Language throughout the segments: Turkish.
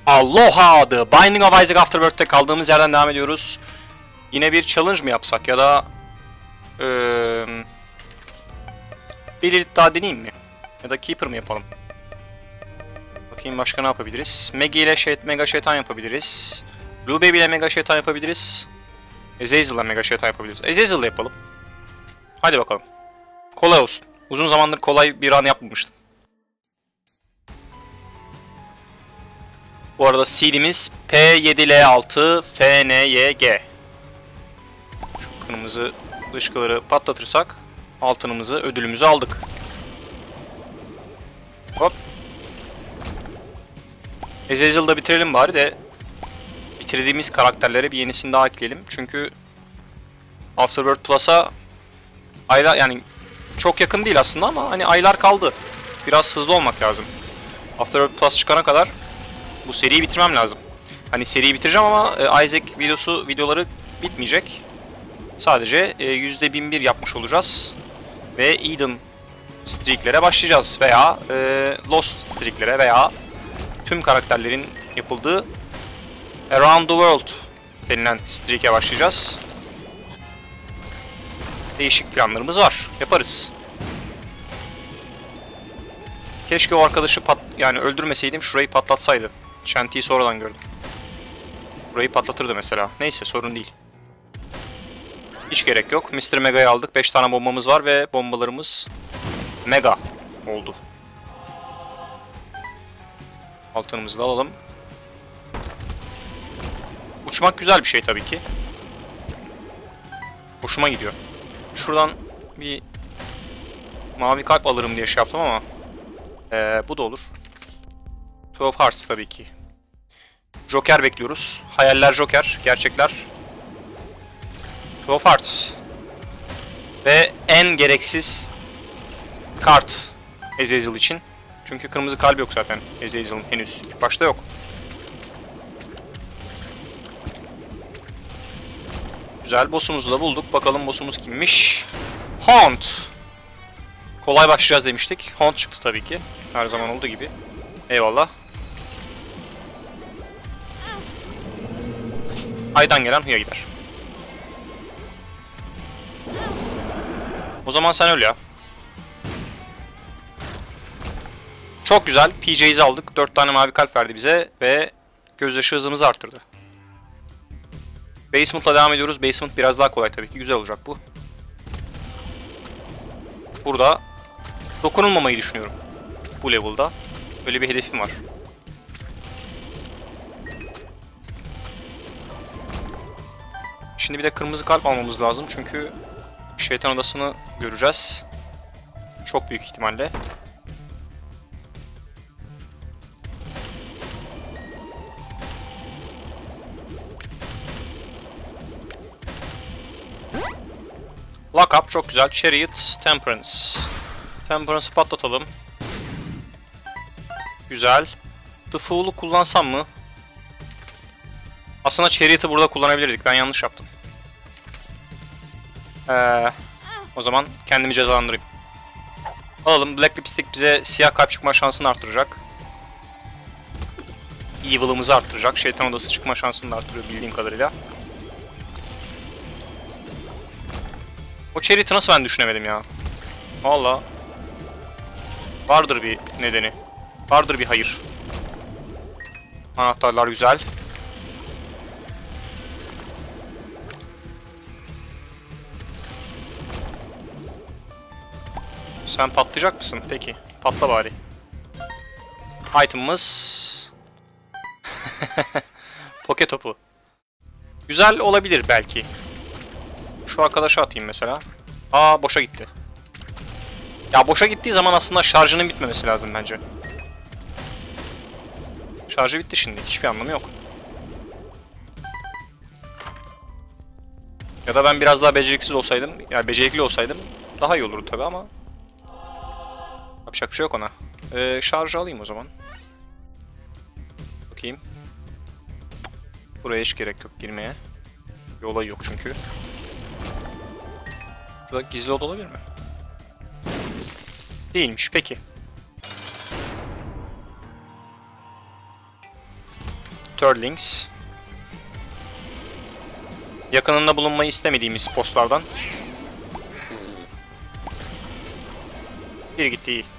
Aloha! The Binding of Isaac Afterbirth'te kaldığımız yerden devam ediyoruz. Yine bir challenge mı yapsak ya da bir elit daha deneyeyim mi? Ya da Keeper mı yapalım? Bakayım başka ne yapabiliriz? Maggie ile Mega Şeytan yapabiliriz. Blue Baby ile Mega Şeytan yapabiliriz. Azazel ile Mega Şeytan yapabiliriz. Azazel ile yapalım. Hadi bakalım. Kolay olsun. Uzun zamandır kolay bir run yapmamıştım. Bu arada seed'imiz P7L6 FNYG. Şu kırmızı dışkıları patlatırsak altınımızı, ödülümüzü aldık. Hop. Azazel'da bitirelim bari de bitirdiğimiz karakterlere bir yenisini daha ekleyelim. Çünkü Afterbirth Plus'a aylar, yani çok yakın değil aslında ama hani aylar kaldı. Biraz hızlı olmak lazım. Afterbirth Plus çıkana kadar bu seriyi bitirmem lazım. Hani seriyi bitireceğim ama Isaac videoları bitmeyecek. Sadece %1001 yapmış olacağız. Ve Eden streaklere başlayacağız. Veya Lost streaklere veya tüm karakterlerin yapıldığı Around the World denilen streak'e başlayacağız. Değişik planlarımız var. Yaparız. Keşke o arkadaşı yani öldürmeseydim, şurayı patlatsaydı. Shanty'yi sonradan gördüm. Burayı patlatırdı mesela. Neyse, sorun değil. Hiç gerek yok. Mr. Mega'yı aldık. 5 tane bombamız var ve bombalarımız Mega oldu. Altınımızı da alalım. Uçmak güzel bir şey tabii ki. Hoşuma gidiyor. Şuradan bir mavi kalp alırım diye şey yaptım ama bu da olur. 12 Hearts tabii ki. Joker bekliyoruz. Hayaller Joker, gerçekler 12 Hearts. Ve en gereksiz kart Azazel için. Çünkü kırmızı kalbi yok zaten Azazel'ın henüz. İlk başta yok. Güzel, boss'umuzu da bulduk. Bakalım boss'umuz kimmiş? Haunt. Kolay başlayacağız demiştik. Haunt çıktı tabii ki. Her zaman olduğu gibi. Eyvallah. Aydan gelen huya gider. O zaman sen öl ya. Çok güzel. PJ'yi aldık. 4 tane mavi kalp verdi bize ve gözyaşı hızımızı arttırdı. Basement'la devam ediyoruz. Basement biraz daha kolay tabii ki. Güzel olacak bu. Burada dokunulmamayı düşünüyorum. Bu level'da. Böyle bir hedefim var. Şimdi bir de kırmızı kalp almamız lazım. Çünkü şeytan odasını göreceğiz. Çok büyük ihtimalle. Lock up çok güzel. Chariot, Temperance. Temperance'ı patlatalım. Güzel. The Fool'u kullansam mı? Aslında Chariot'ı burada kullanabilirdik. Ben yanlış yaptım. O zaman kendimi cezalandırayım. Alalım. Black Lipstick bize siyah kalp çıkma şansını arttıracak. Evil'ımızı arttıracak. Şeytan odası çıkma şansını da arttırıyor bildiğim kadarıyla. O Chariot'ı nasıl ben düşünemedim ya? Valla. Vardır bir nedeni. Vardır bir hayır. Anahtarlar güzel. Sen patlayacak mısın? Peki. Patla bari. Item'ımız Poke topu. Güzel olabilir belki. Şu arkadaşa atayım mesela. Aa, boşa gitti. Ya boşa gittiği zaman aslında şarjının bitmemesi lazım bence. Şarjı bitti şimdi. Hiçbir anlamı yok. Ya da ben biraz daha beceriksiz olsaydım, yani becerikli olsaydım daha iyi olurdu tabi ama yapacak bir şey yok ona. Şarjı alayım o zaman. Bakayım. Buraya hiç gerek yok girmeye. Bir olay yok çünkü. Şurada gizli oda olabilir mi? Değilmiş, peki. Turtlings. Yakınında bulunmayı istemediğimiz postlardan. Bir gitti iyi.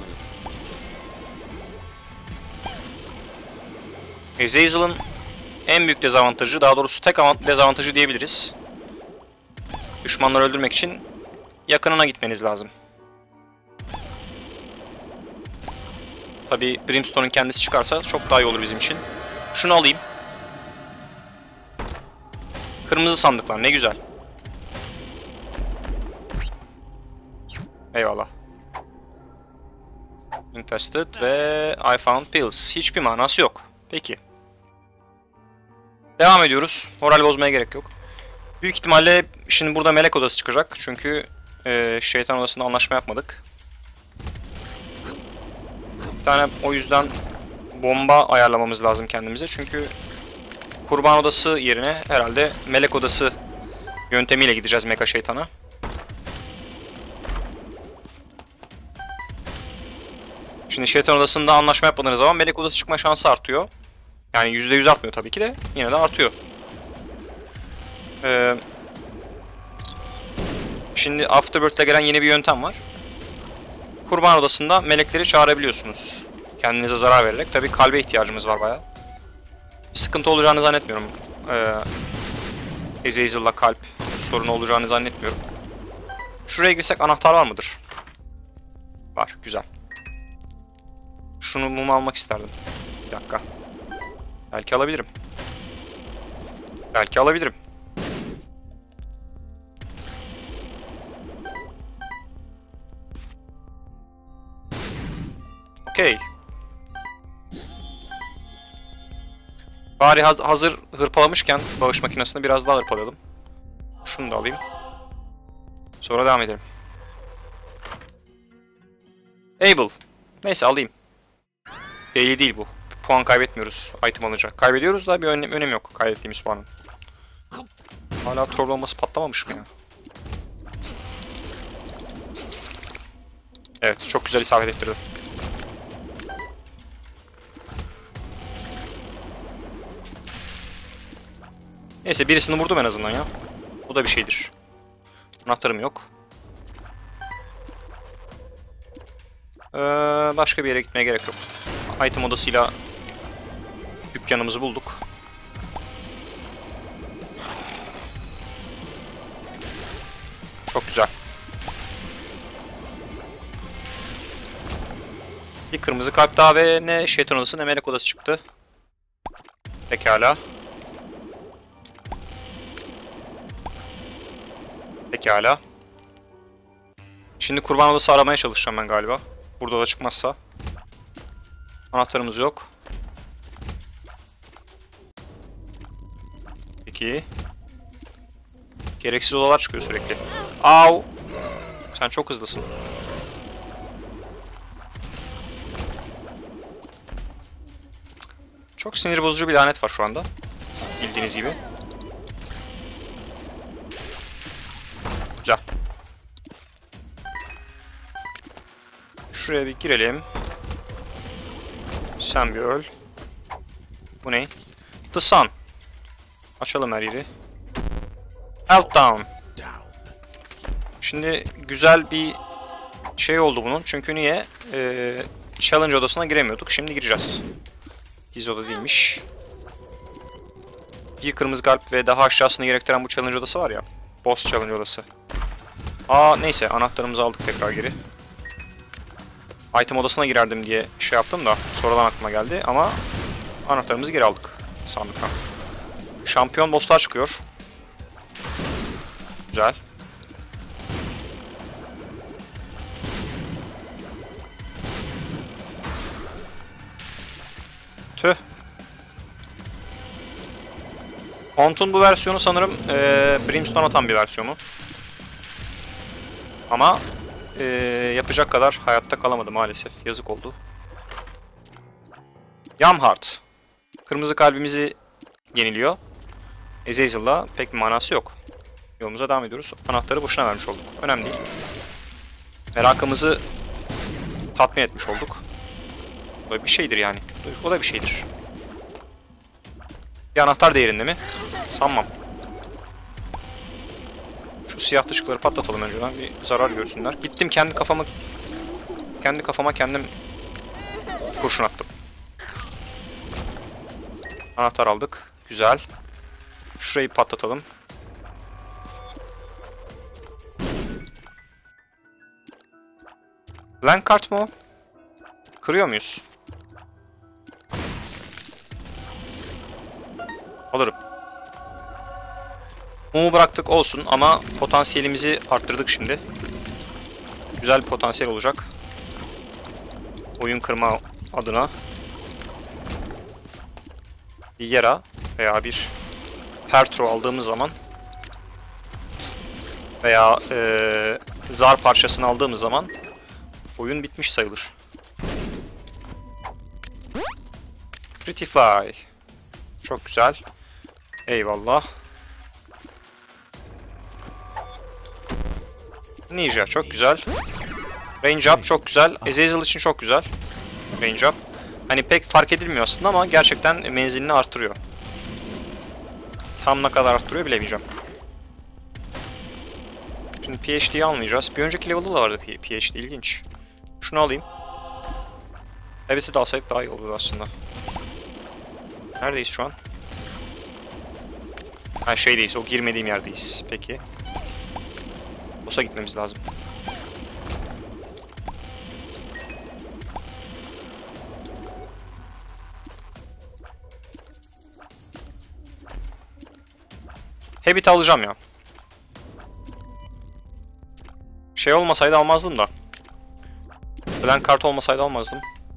Azazel'ın en büyük dezavantajı, daha doğrusu tek dezavantajı diyebiliriz. Düşmanları öldürmek için yakınına gitmeniz lazım. Tabi Brimstone'un kendisi çıkarsa çok daha iyi olur bizim için. Şunu alayım. Kırmızı sandıklar ne güzel. Eyvallah. Infested ve I found pills. Hiçbir manası yok. Peki. Devam ediyoruz. Moral bozmaya gerek yok. Büyük ihtimalle şimdi burada melek odası çıkacak. Çünkü şeytan odasında anlaşma yapmadık. Bir tane o yüzden bomba ayarlamamız lazım kendimize. Çünkü kurban odası yerine herhalde melek odası yöntemiyle gideceğiz mega şeytana. Şimdi şeytan odasında anlaşma yapmadığınız zaman melek odası çıkma şansı artıyor. Yani %100 artmıyor tabii ki de, yine de artıyor. Şimdi Afterbirth'le gelen yeni bir yöntem var. Kurban odasında melekleri çağırabiliyorsunuz. Kendinize zarar vererek. Tabii kalbe ihtiyacımız var bayağı. Bir sıkıntı olacağını zannetmiyorum. Azazel'la kalp sorunu olacağını zannetmiyorum. Şuraya girsek anahtar var mıdır? Var, güzel. Şunu mum almak isterdim. Bir dakika. Belki alabilirim. Belki alabilirim. Okey. Bari hazır hırpalamışken bağış makinesini biraz daha hırpalayalım. Şunu da alayım. Sonra devam edelim. Able. Neyse alayım. Daily değil bu. Puan kaybetmiyoruz item alınca. Kaybediyoruz da bir önemi yok kaybettiğimiz puanın. Hala troll olması patlamamış mı ya? Evet, çok güzel isabet ettirdim. Neyse birisini vurdum en azından ya. Bu da bir şeydir. Anahtarım yok. Başka bir yere gitmeye gerek yok. Item odasıyla dükkanımızı bulduk. Çok güzel. Bir kırmızı kalp daha ve ne şeytan odası ne melek odası çıktı. Pekala. Pekala. Şimdi kurban odası aramaya çalışacağım ben galiba. Burada da çıkmazsa. Anahtarımız yok. Peki. Gereksiz odalar çıkıyor sürekli. Au! Sen çok hızlısın. Çok sinir bozucu bir lanet var şu anda. Bildiğiniz gibi. Güzel. Şuraya bir girelim. Sen bir öl. Bu ne? The Sun. Açalım her yeri. Meltdown. Şimdi güzel bir şey oldu bunun. Çünkü niye? Challenge odasına giremiyorduk. Şimdi gireceğiz. Gizli oda değilmiş. Bir kırmızı kalp ve daha aşağısını gerektiren bu challenge odası var ya. Boss challenge odası. Neyse anahtarımızı aldık tekrar geri. Item odasına girerdim diye şey yaptım da sonradan aklıma geldi ama anahtarımızı geri aldık sandıktan. Şampiyon bosslar çıkıyor. Güzel. Tüh. Haunt'un bu versiyonu sanırım Brimstone atan bir versiyonu. Ama yapacak kadar hayatta kalamadı maalesef. Yazık oldu. Yamhart. Kırmızı kalbimizi yeniliyor. Azazel'la pek bir manası yok. Yolumuza devam ediyoruz. Anahtarı boşuna vermiş olduk. Önemli değil. Merakımızı tatmin etmiş olduk. O da bir şeydir yani. O da bir şeydir. Bir anahtar değerinde mi? Sanmam. Şu siyah dışkıları patlatalım önceden. Bir zarar görsünler. Gittim kendi kafama kendim kurşun attım. Anahtar aldık. Güzel. Şurayı patlatalım. Blank kart mı o? Kırıyor muyuz? Alırım. Mumu bıraktık olsun ama potansiyelimizi arttırdık şimdi. Güzel bir potansiyel olacak. Oyun kırma adına. Bir Yera veya bir Pertro aldığımız zaman veya zar parçasını aldığımız zaman oyun bitmiş sayılır. Pretty Fly. Çok güzel. Eyvallah. Ninja çok güzel. Range Up çok güzel. Azazel için çok güzel. Range Up. Hani pek fark edilmiyor aslında ama gerçekten menzilini artırıyor. Tam ne kadar arttırıyor bilemeyeceğim. Şimdi PhD'yi almayacağız. Bir önceki level'da da vardı PhD, ilginç. Şunu alayım. Evet de alsaydık daha iyi olurdu aslında. Neredeyiz şu an? Ha şeydeyiz, o girmediğim yerdeyiz. Peki. Boss'a gitmemiz lazım. Habit alacağım ya. Şey olmasaydı almazdım da. Blank kart olmasaydı almazdım.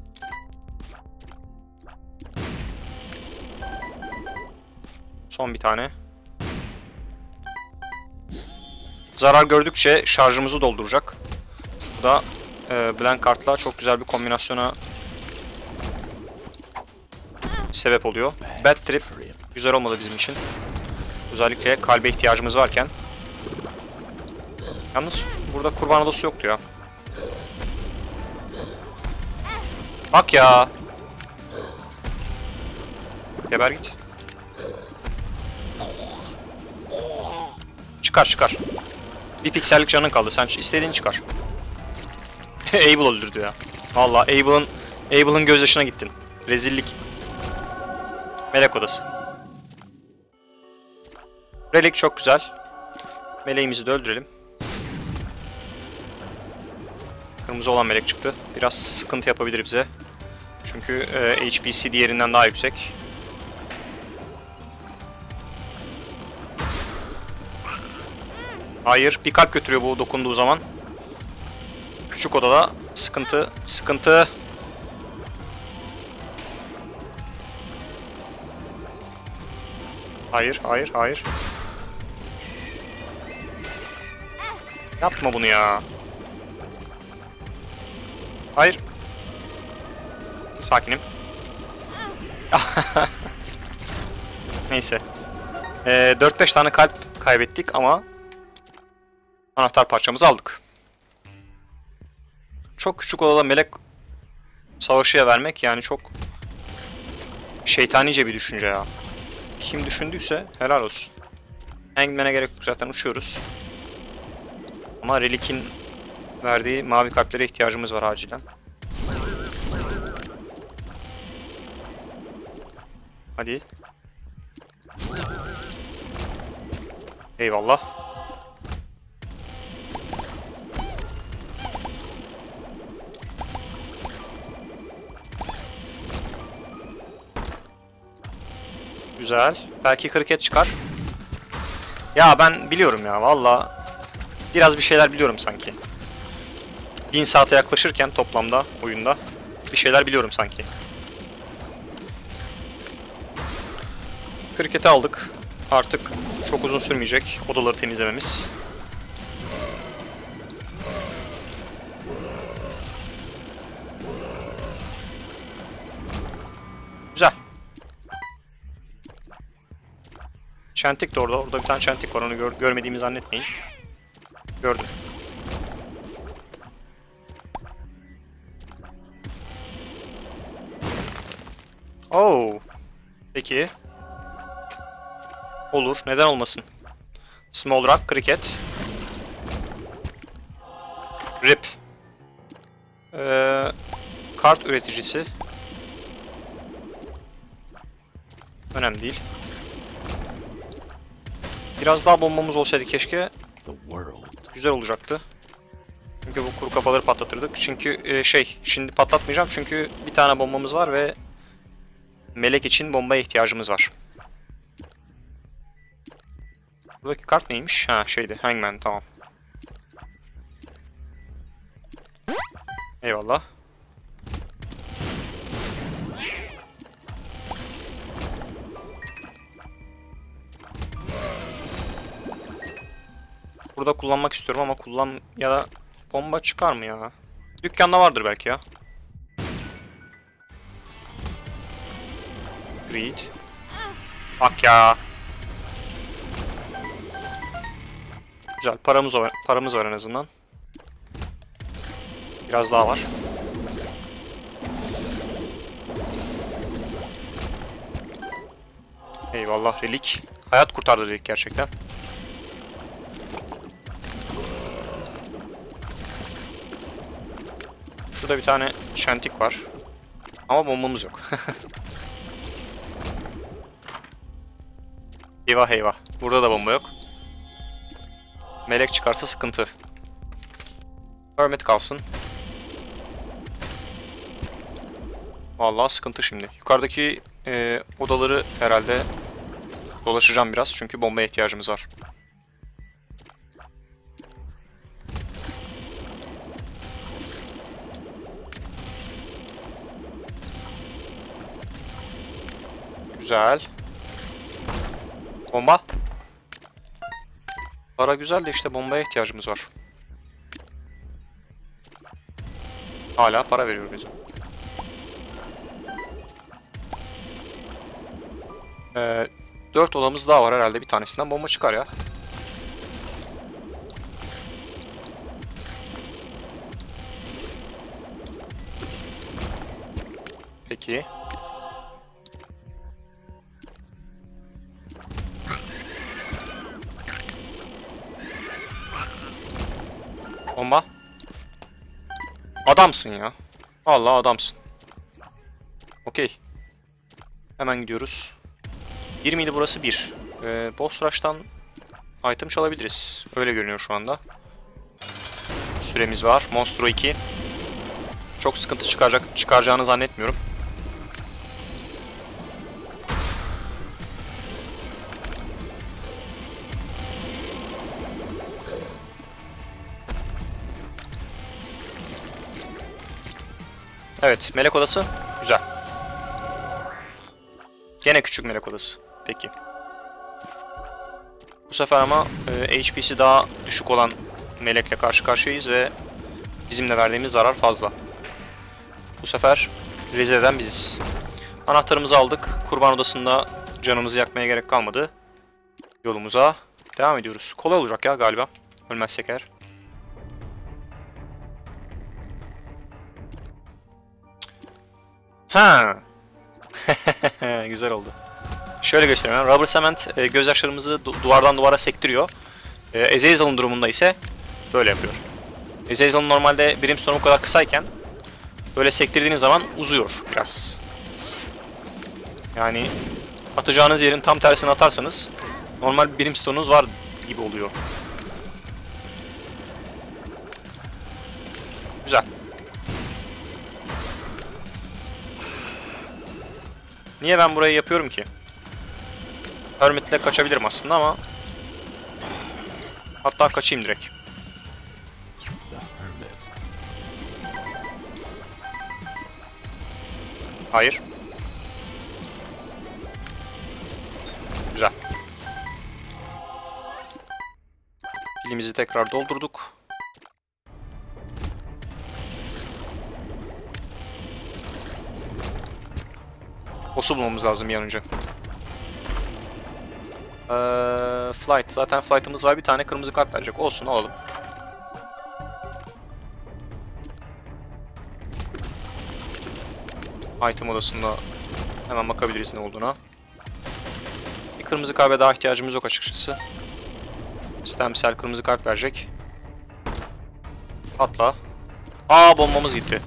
Son bir tane. Zarar gördükçe şarjımızı dolduracak. Bu da blank kartla çok güzel bir kombinasyona sebep oluyor. Bad Trip güzel olmadı bizim için. Özellikle kalbe ihtiyacımız varken. Yalnız burada kurban adası yoktu ya. Bak ya. Geber git. Çıkar çıkar. Bir piksellik canın kaldı. Sen istediğini çıkar. Abel öldürdü ya. Vallahi Abel'ın gözyaşına gittin. Rezillik. Melek odası. Relik çok güzel. Meleğimizi de öldürelim. Kırmızı olan melek çıktı. Biraz sıkıntı yapabilir bize. Çünkü HPC diğerinden daha yüksek. Hayır, bir kalp götürüyor bu dokunduğu zaman. Küçük odada sıkıntı, sıkıntı. Hayır, hayır, hayır. Yapma bunu ya. Hayır. Sakinim. Neyse. 4-5 tane kalp kaybettik ama anahtar parçamızı aldık. Çok küçük odada melek savaşıya vermek yani çok şeytanice bir düşünce ya. Kim düşündüyse helal olsun. Hangman'e gerek yok, zaten uçuyoruz. Ama Relik'in verdiği mavi kalplere ihtiyacımız var acilen. Hadi. Eyvallah. Güzel. Belki kriket çıkar. Ya ben biliyorum ya valla. Biraz bir şeyler biliyorum sanki. 1000 saate yaklaşırken toplamda oyunda bir şeyler biliyorum sanki. Kriketi aldık. Artık çok uzun sürmeyecek odaları temizlememiz. Güzel. Çentik de orada. Orada bir tane çentik var. Onu görmediğimi zannetmeyin. Gördüm. Oo. Peki. Olur. Neden olmasın? Small Rock, Cricket. Rip. Kart üreticisi. Önemli değil. Biraz daha bombamız olsaydı keşke. Güzel olacaktı. Çünkü bu kuru kafaları patlatırdık. Çünkü şimdi patlatmayacağım çünkü bir tane bombamız var ve melek için bombaya ihtiyacımız var. Buradaki kart neymiş? Ha şeydi, Hangman, tamam. Eyvallah. Burada kullanmak istiyorum ama ya da bomba çıkar mı ya? Dükkanda vardır belki ya. Greed. Bak ya. Güzel, paramız var en azından. Biraz daha var. Eyvallah, relik. Hayat kurtardı relik gerçekten. Şurada bir tane çentik var. Ama bombamız yok. Eyvah eyvah. Burada da bomba yok. Melek çıkarsa sıkıntı. Hermit kalsın. Vallahi sıkıntı şimdi. Yukarıdaki odaları herhalde dolaşacağım biraz çünkü bombaya ihtiyacımız var. Güzel. Bomba. Para güzel de işte bombaya ihtiyacımız var. Hala para veriyor bize. 4 odamız daha var herhalde, bir tanesinden bomba çıkar ya. Peki. Bomba. Adamsın ya. Vallahi adamsın. Okey. Hemen gidiyoruz. 1 miydi burası? 1. Boss Rush'tan item çalabiliriz. Öyle görünüyor şu anda. Süremiz var. Monstro 2. Çok sıkıntı çıkaracağını zannetmiyorum. Evet, melek odası. Güzel. Gene küçük melek odası. Peki. Bu sefer ama HP'si daha düşük olan melekle karşı karşıyayız ve bizimle verdiğimiz zarar fazla. Bu sefer rezil eden biziz. Anahtarımızı aldık. Kurban odasında canımızı yakmaya gerek kalmadı. Yolumuza devam ediyoruz. Kolay olacak ya galiba. Ölmezsek eğer. Ha. Güzel oldu. Şöyle göstereyim. Rubber Cement gözyaşlarımızı duvardan duvara sektiriyor. Azazel'ın durumunda ise böyle yapıyor. Azazel'ın normalde Brimstone o kadar kısayken böyle sektirdiğiniz zaman uzuyor biraz. Yani atacağınız yerin tam tersine atarsanız normal Brimstone'unuz var gibi oluyor. Güzel. Niye ben burayı yapıyorum ki? Hermit'le kaçabilirim aslında ama hatta kaçayım direkt. Hayır. Güzel. Pilimizi tekrar doldurduk. Boss'u bulmamız lazım bir an önce. Flight. Zaten flight'ımız var. Bir tane kırmızı kart verecek. Olsun, alalım. Item odasında hemen bakabiliriz ne olduğuna. kırmızı kalbe daha ihtiyacımız yok açıkçası. Stem cell kırmızı kalp verecek. Atla. Aa, bombamız gitti.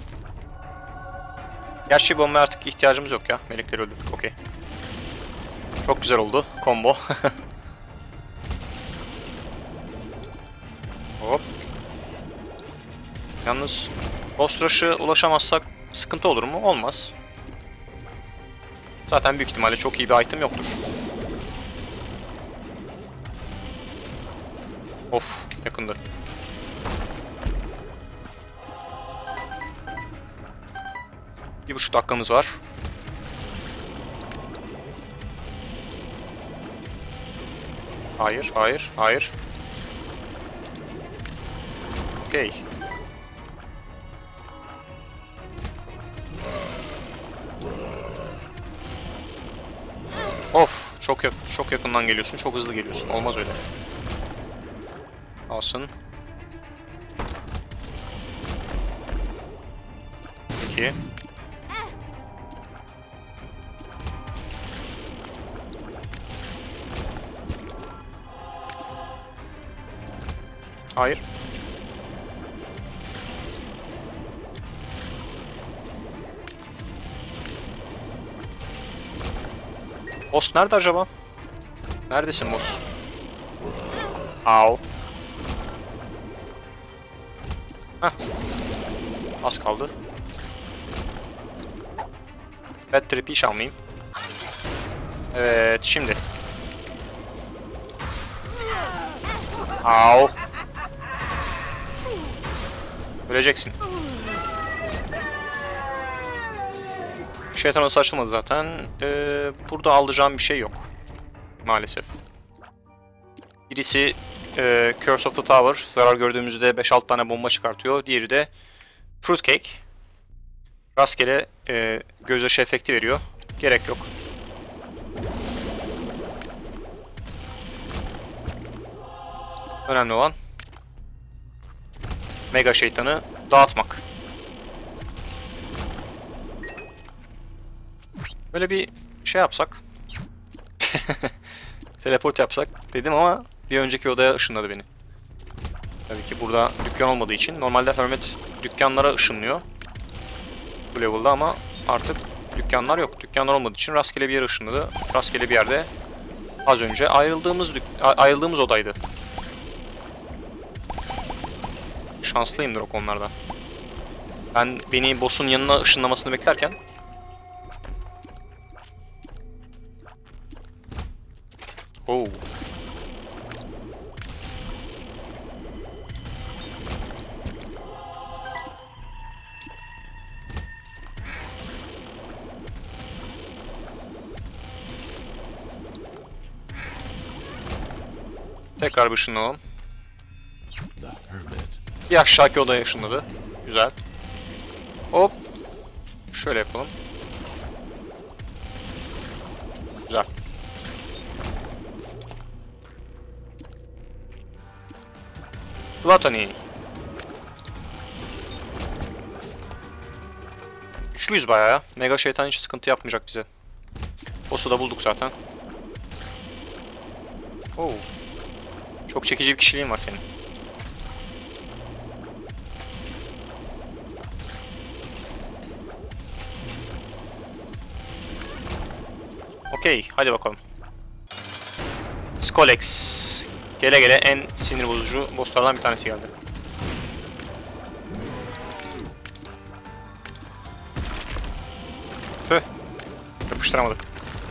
Gerçi bombaya artık ihtiyacımız yok ya. Melekleri öldürdük. Okey. Çok güzel oldu. Combo. Hop. Yalnız boss rush'a ulaşamazsak sıkıntı olur mu? Olmaz. Zaten büyük ihtimalle çok iyi bir item yoktur. Of, yakındı. Bir buçuk dakikamız var. Hayır, hayır, hayır. Okey. Of, çok yakından geliyorsun, çok hızlı geliyorsun. Olmaz öyle. Alsın. Peki. Hayır. Boss nerede acaba? Neredesin boss? Au. Heh. Az kaldı. Bad Trip'i hiç almayayım. Evet, şimdi. Au. Öleceksin. Şeytan odası açılmadı zaten. Burada alacağım bir şey yok. Maalesef. Birisi Curse of the Tower. Zarar gördüğümüzde 5-6 tane bomba çıkartıyor. Diğeri de Fruitcake. Rastgele gözyaşı efekti veriyor. Gerek yok. Önemli olan Mega Şeytanı dağıtmak. Böyle bir şey yapsak. Teleport yapsak dedim ama bir önceki odaya ışınladı beni. Tabii ki burada dükkan olmadığı için. Normalde Hermit dükkanlara ışınlıyor bu level'da ama artık dükkanlar yok. Dükkanlar olmadığı için rastgele bir yere ışınladı. Rastgele bir yerde az önce ayrıldığımız odaydı. Şanslıyımdır o konularda. Beni boss'un yanına ışınlamasını beklerken oh. Tekrar bir ışınlanalım. Bir aşağıki odaya ışınladı. Güzel. Hop. Şöyle yapalım. Güzel. Gluttony. Güçlüyüz bayağı ya. Mega şeytan hiç sıkıntı yapmayacak bize. Boss'u da bulduk zaten. Oo. Çok çekici bir kişiliğin var senin. Okey, hadi bakalım. Skolex. Gele gele en sinir bozucu bosslardan bir tanesi geldi. Tüh. Yapıştıramadık.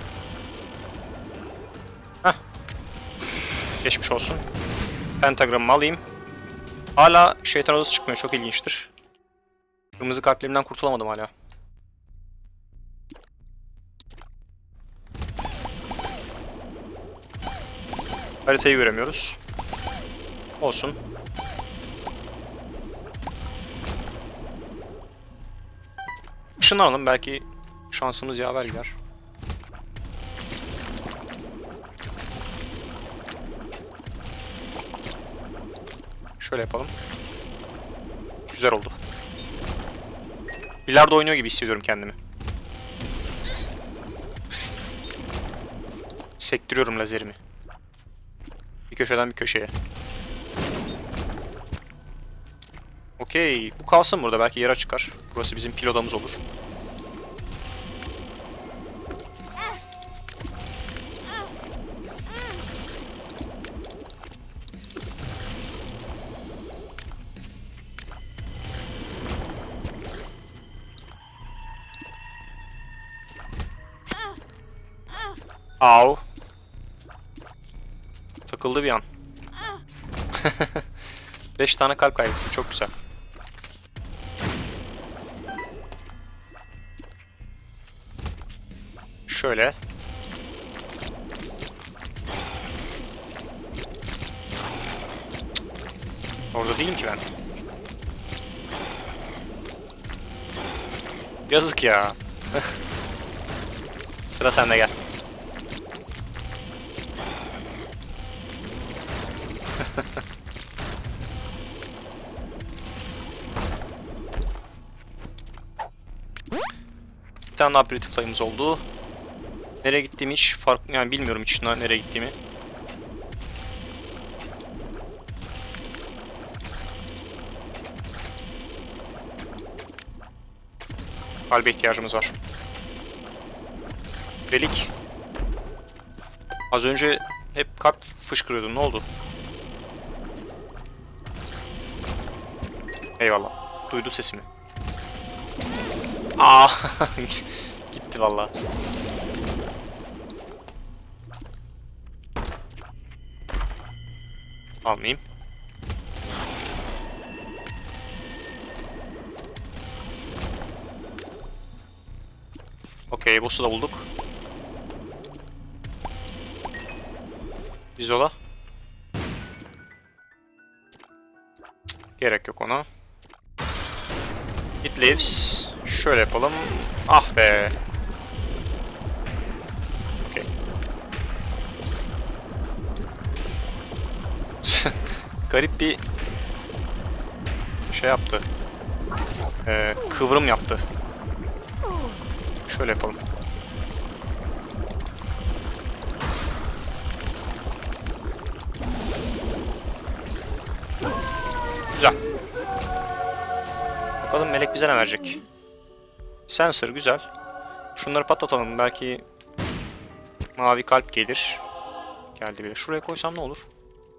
Heh. Geçmiş olsun. Pentagram'ımı alayım. Hala şeytan odası çıkmıyor. Çok ilginçtir. Kırmızı kalplerimden kurtulamadım hala. Haritayı göremiyoruz. Olsun. Işınlanalım, belki şansımız yaver gider. Şöyle yapalım. Güzel oldu. Bilardo oynuyor gibi hissediyorum kendimi. Sektiriyorum lazerimi. Bir köşeden bir köşeye. Okey. Bu kalsın burada. Belki yere çıkar. Burası bizim pil odamız olur. Au. Takıldı bir an. 5 tane kalp kaybettim. Çok güzel. Şöyle. Orada değilim ki ben. Yazık ya. Sıra sende, gel. Bir tane daha Pretty Flame'ımız oldu. Nereye gittiğimi hiç yani bilmiyorum hiç nereye gittiğimi. Kalbe ihtiyacımız var. Relik. Az önce hep kalp fışkırıyordum. Ne oldu? Eyvallah. Duydu sesimi. Aa, gitti vallahi. Almayayım. Okey, boss'u da bulduk. Bizola. Gerek yok ona. It lives. Şöyle yapalım. Ah be. Okey. Garip bir şey yaptı. Kıvrım yaptı. Şöyle yapalım. Güzel. Bakalım melek bize ne verecek. Sensor güzel. Şunları patlatalım. Belki mavi kalp gelir. Geldi bile. Şuraya koysam ne olur?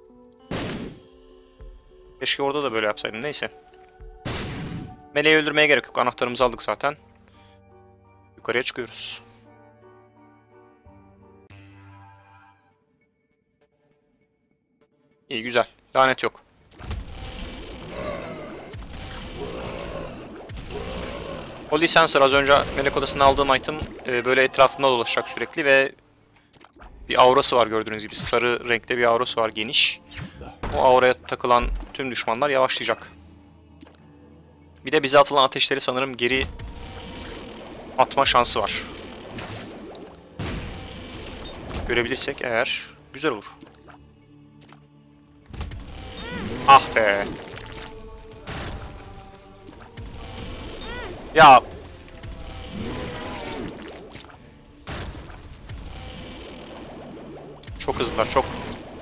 Keşke orada da böyle yapsaydım. Neyse. Meleği öldürmeye gerek yok. Anahtarımızı aldık zaten. Yukarıya çıkıyoruz. İyi, güzel. Lanet yok. Holy Sensor, az önce melek odasına aldığım item, böyle etrafında dolaşacak sürekli ve bir aurası var gördüğünüz gibi. Sarı renkte bir aurası var, geniş. O auraya takılan tüm düşmanlar yavaşlayacak. Bir de bize atılan ateşleri sanırım geri atma şansı var. Görebilirsek eğer güzel olur. Ah be. Ya. Çok hızlılar, çok.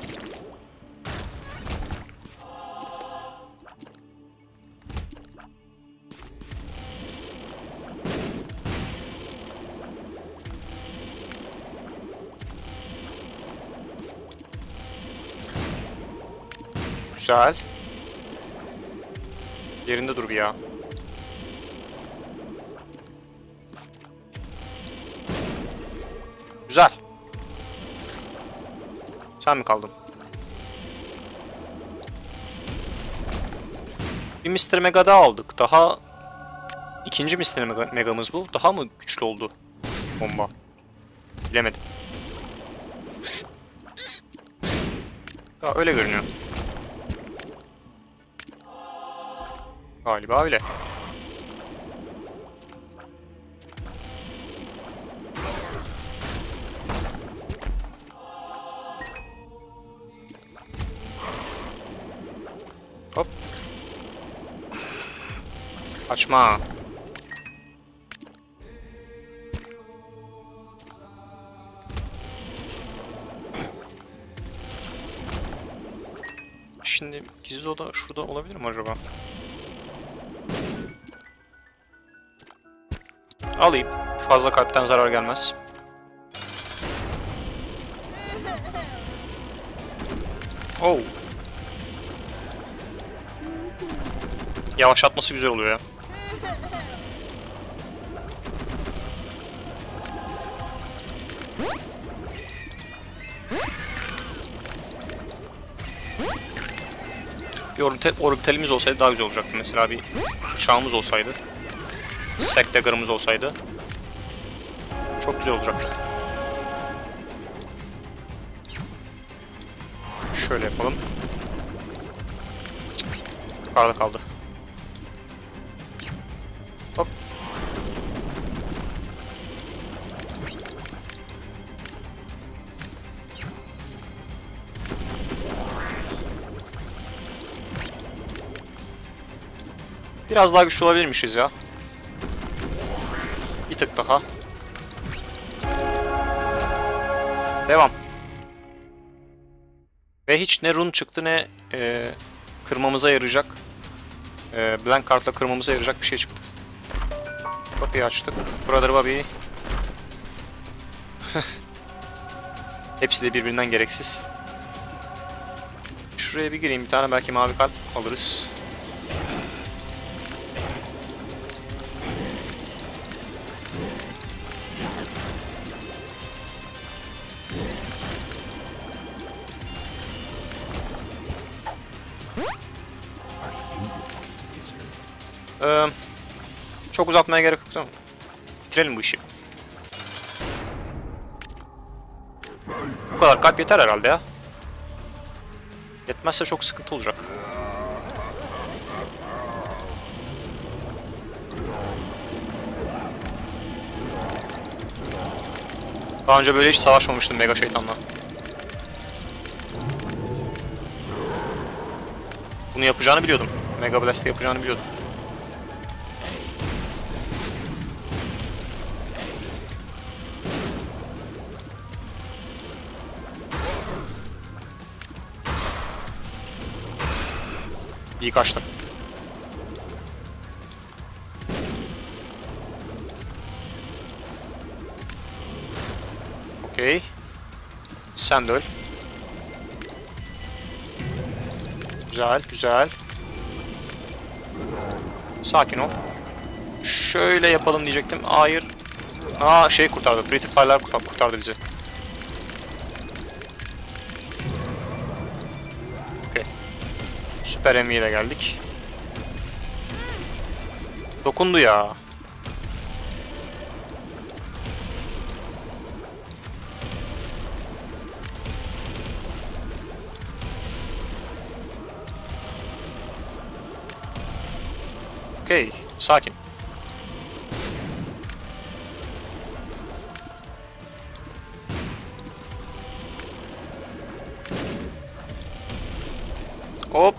Güzel. Yerinde dur bir ya. Güzel. Sen mi kaldın? Bir Mr. Mega daha aldık. Daha ikinci Mr. Mega'mız bu. Daha mı güçlü oldu bomba? Bilemedim. Ya öyle görünüyor. Galiba öyle. Hop. Açma. şimdi gizli oda şurada olabilir mi acaba? Alayım. Fazla kalpten zarar gelmez. Oh. Yavaşlatması güzel oluyor ya. Bir orbitalimiz olsaydı daha güzel olacaktı. Mesela bir uçağımız olsaydı. Sekdagger'ımız olsaydı. Çok güzel olacaktı. Şöyle yapalım. Yukarıda kaldı. Hop. Biraz daha güçlü olabilirmişiz ya. Bir tık daha. Devam. Ve hiç ne rune çıktı ne kırmamıza yarayacak. Blank kartla kırmamıza yarayacak bir şey çıktı. Kapıyı açtık. Brother Bobby. Hepsi de birbirinden gereksiz. Şuraya bir gireyim. Bir tane belki mavi kalp alırız. Çok uzatmaya gerek yok, tamam. Bitirelim bu işi. Bu kadar kalp yeter herhalde ya. Yetmezse çok sıkıntı olacak. Daha önce böyle hiç savaşmamıştım Mega Şeytan'la. Bunu yapacağını biliyordum. Mega Blast'ı yapacağını biliyordum. İyi kaçtım. Okey. Sen de öl. Güzel, güzel. Sakin ol. Şöyle yapalım diyecektim. Hayır. Aa, şey kurtardı. Pretty Fly'lar kurtardı bizi. Okey. Süper Emmy ile geldik. Dokundu ya. Okey. Sakin. Hop.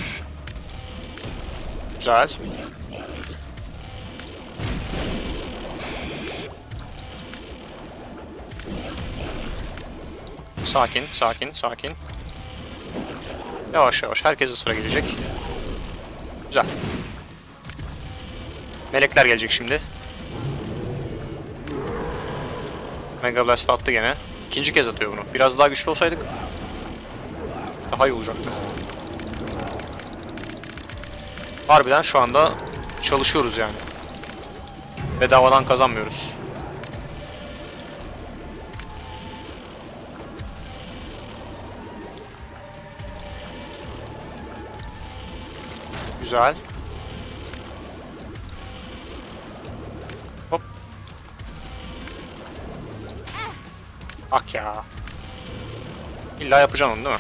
Güzel. Sakin, sakin, sakin. Yavaş yavaş. Herkese sıra gelecek. Güzel. Melekler gelecek şimdi. Mega Blast attı gene. İkinci kez atıyor bunu. Biraz daha güçlü olsaydık daha iyi olacaktı. Harbiden şu anda çalışıyoruz yani. Bedavadan kazanmıyoruz. Güzel. Hop. Ak ya. İlla yapacaksın onu değil mi?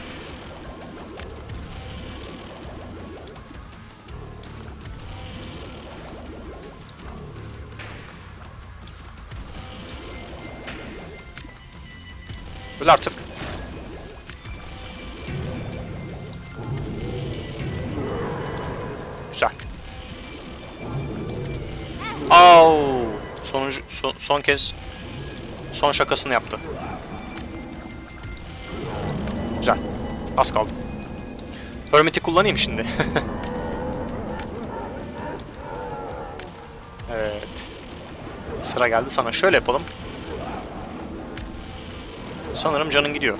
Öl artık. Güzel. Au! Son kez son şakasını yaptı. Güzel. Az kaldı. Hermit'i kullanayım şimdi. Evet. Sıra geldi sana. Şöyle yapalım. Sanırım canın gidiyor.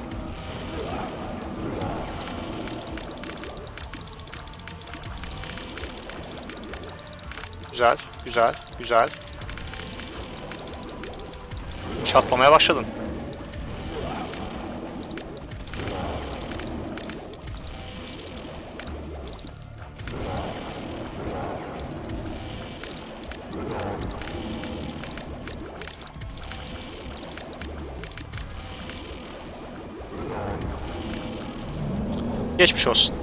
Güzel, güzel, güzel. Çatlamaya başladın. Geçmiş olsun.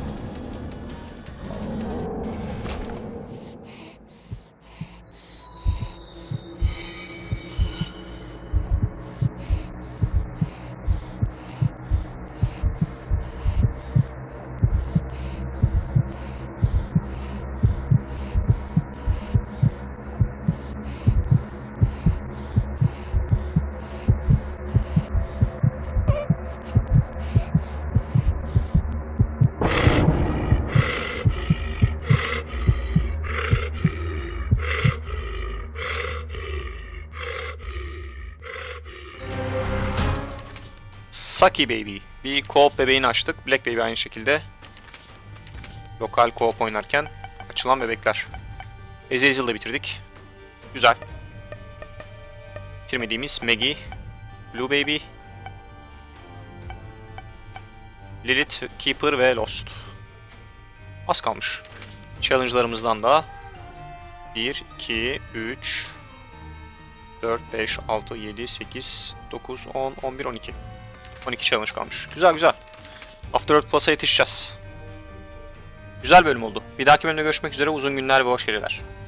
Saki Baby. Bir co-op bebeğini açtık. Black Baby aynı şekilde. Lokal co-op oynarken açılan bebekler. Azazel'da bitirdik. Güzel. Bitirmediğimiz Maggie, Blue Baby, Lilith, Keeper ve Lost. Az kalmış. Challenge'larımızdan da 1, 2, 3, 4, 5, 6, 7, 8, 9, 10, 11, 12. 12 challenge kalmış. Güzel güzel. Afterworld Plus'a yetişeceğiz. Güzel bölüm oldu. Bir dahaki bölümde görüşmek üzere. Uzun günler ve hoş geceler.